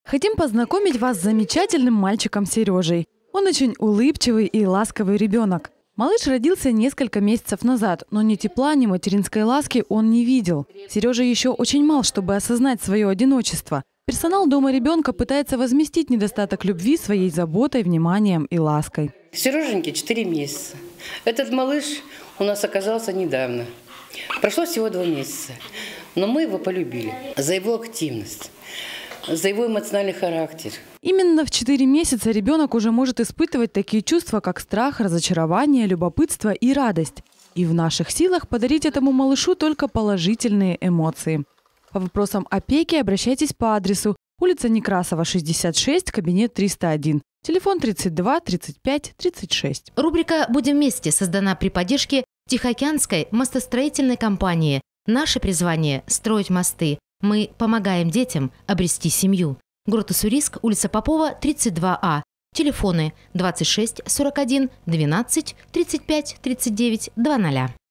Хотим познакомить вас с замечательным мальчиком Сережей. Он очень улыбчивый и ласковый ребенок. Малыш родился несколько месяцев назад, но ни тепла, ни материнской ласки он не видел. Сережа еще очень мал, чтобы осознать свое одиночество. Персонал дома ребенка пытается возместить недостаток любви своей заботой, вниманием и лаской. Сереженьке 4 месяца. Этот малыш у нас оказался недавно. Прошло всего 2 месяца. Но мы его полюбили за его активность, за его эмоциональный характер. Именно в 4 месяца ребенок уже может испытывать такие чувства, как страх, разочарование, любопытство и радость. И в наших силах подарить этому малышу только положительные эмоции. По вопросам опеки обращайтесь по адресу: улица Некрасова, 66, кабинет 301. Телефон 32 35 36. Рубрика «Будем вместе» создана при поддержке Тихоокеанской мостостроительной компании. Наше призвание – строить мосты. Мы помогаем детям обрести семью. Город Уссурийск, улица Попова, 32А. Телефоны 26 41 12 35 39 00.